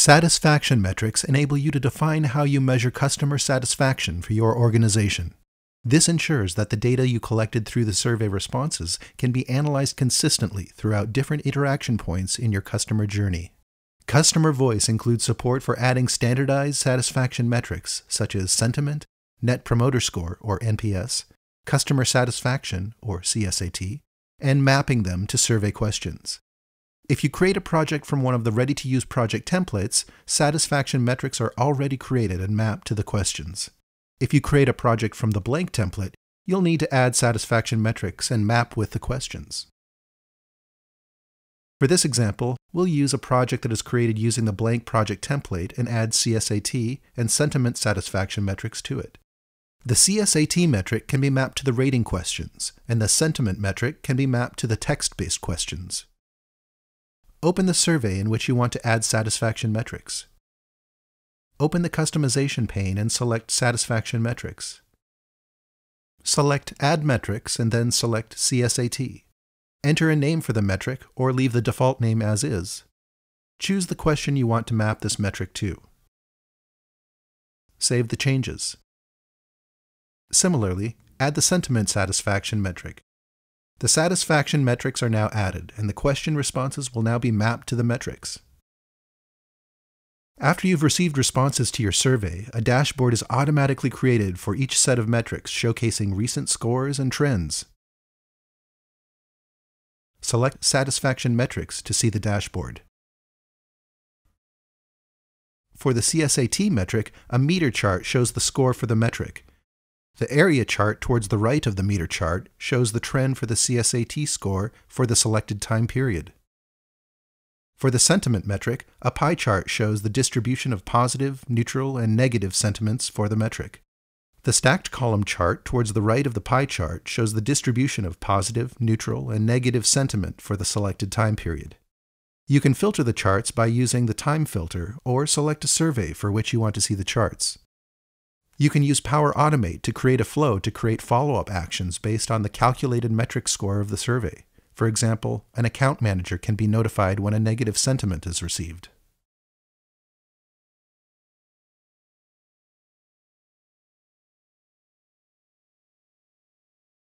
Satisfaction metrics enable you to define how you measure customer satisfaction for your organization. This ensures that the data you collected through the survey responses can be analyzed consistently throughout different interaction points in your customer journey. Customer voice includes support for adding standardized satisfaction metrics such as sentiment, Net Promoter Score or NPS, customer satisfaction or CSAT, and mapping them to survey questions. If you create a project from one of the ready-to-use project templates, satisfaction metrics are already created and mapped to the questions. If you create a project from the blank template, you'll need to add satisfaction metrics and map with the questions. For this example, we'll use a project that is created using the blank project template and add CSAT and sentiment satisfaction metrics to it. The CSAT metric can be mapped to the rating questions, and the sentiment metric can be mapped to the text-based questions. Open the survey in which you want to add satisfaction metrics. Open the customization pane and select Satisfaction Metrics. Select Add Metrics and then select CSAT. Enter a name for the metric or leave the default name as is. Choose the question you want to map this metric to. Save the changes. Similarly, add the sentiment satisfaction metric. The satisfaction metrics are now added, and the question responses will now be mapped to the metrics. After you've received responses to your survey, a dashboard is automatically created for each set of metrics showcasing recent scores and trends. Select Satisfaction Metrics to see the dashboard. For the CSAT metric, a meter chart shows the score for the metric. The area chart towards the right of the meter chart shows the trend for the CSAT score for the selected time period. For the sentiment metric, a pie chart shows the distribution of positive, neutral, and negative sentiments for the metric. The stacked column chart towards the right of the pie chart shows the distribution of positive, neutral, and negative sentiment for the selected time period. You can filter the charts by using the time filter or select a survey for which you want to see the charts. You can use Power Automate to create a flow to create follow-up actions based on the calculated metric score of the survey. For example, an account manager can be notified when a negative sentiment is received.